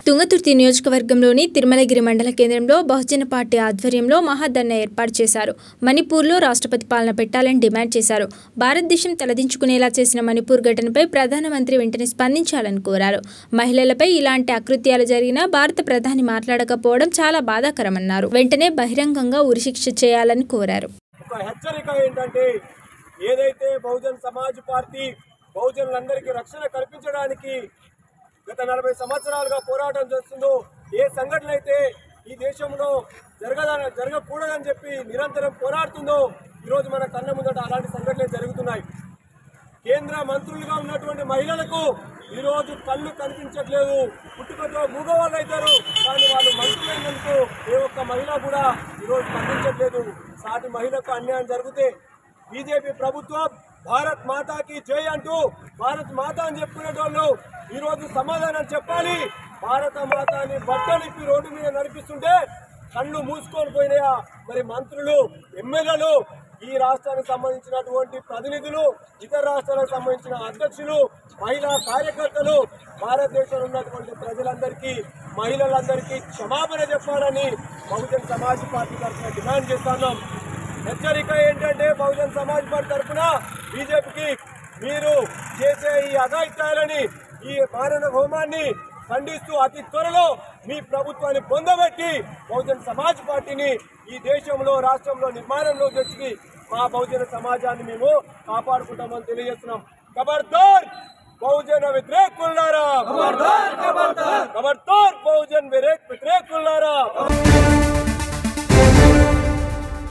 తుంగతుర్తి నియోజకవర్గంలోని తిరుమలగిరి మండల కేంద్రంలో బహుజన పార్టీ ఆధ్వర్యంలో మహాధర్నా ఏర్పాటు చేశారు. మణిపూర్లో రాష్ట్రపతి పాలన పెట్టాలని డిమాండ్ చేశారు. భారతదేశం తలదించుకునేలా చేసిన మణిపూర్ ఘటనపై ప్రధానమంత్రి వెంటనే స్పందించాలని కోరారు. మహిళలపై ఇలాంటి అకృత్యాలు జరిగినా భారత ప్రధాని మాట్లాడకపోవడం చాలా బాధాకరమన్నారు. వెంటనే బహిరంగంగా ఉరిశిక్ష చేయాలని కోరారు. ఒక హెచ్చరిక ఏంటంటే ఏదైతే బహుజన్ సమాజ్ పార్టీ బహుజనులందరికీ రక్షణ కల్పించడానికి గత 40 సంవత్సరాలుగా పోరాటం చేస్తుందో, ఏ సంఘటన అయితే ఈ దేశంలో జరగకూడదని చెప్పి నిరంతరం పోరాడుతుందో ఈరోజు మన కళ్ళ ముందట అలాంటి సంఘటనలు జరుగుతున్నాయి. కేంద్ర మంత్రులుగా ఉన్నటువంటి మహిళలకు ఈరోజు కళ్ళు కనిపించట్లేదు. పుట్టుకతో మూగవాళ్ళు అవుతారు, కానీ వాళ్ళు మంత్రులైనందుకు ఏ ఒక్క మహిళ కూడా ఈరోజు స్పందించట్లేదు. సాటి మహిళకు అన్యాయం జరిగితే బీజేపీ ప్రభుత్వం భారత్ మాతాకి జై అంటూ భారత్ మాత అని చెప్పుకునే వాళ్ళు ఈరోజు సమాధానం చెప్పాలి. భారత మాతాని బట్టలిప్పి రోడ్డు మీద నడిపిస్తుంటే కళ్ళు మూసుకొని పోయినాయా? మరి మంత్రులు, ఎమ్మెల్యేలు, ఈ రాష్ట్రానికి సంబంధించినటువంటి ప్రతినిధులు, ఇతర రాష్ట్రాలకు సంబంధించిన అధ్యక్షులు, మహిళా కార్యకర్తలు, భారతదేశంలో ఉన్నటువంటి ప్రజలందరికీ, మహిళలందరికీ క్షమాపణ చెప్పాలని బహుజన్ సమాజ్ పార్టీ తరఫున డిమాండ్ చేస్తున్నాం. హెచ్చరిక ఏంటంటే బహుజన్ సమాజ్ పార్టీ తరఫున బీజేపీకి మీరు చేసే ఈ అఘాయిత్యాలని, ఈ మారణ హోమాన్ని ఖండిస్తూ అతి త్వరలో మీ ప్రభుత్వాన్ని పొందబెట్టి బహుజన్ సమాజ్ పార్టీని ఈ దేశంలో, రాష్ట్రంలో నిర్మాణంలో తెచ్చి మా బహుజన సమాజాన్ని మేము కాపాడుకుంటామని తెలియజేస్తున్నాం. ఖబర్దార్ బహుజన వ్యతిరేకులారా, ఖబర్దార్ బహుజన్ వ్యతిరేకులారా.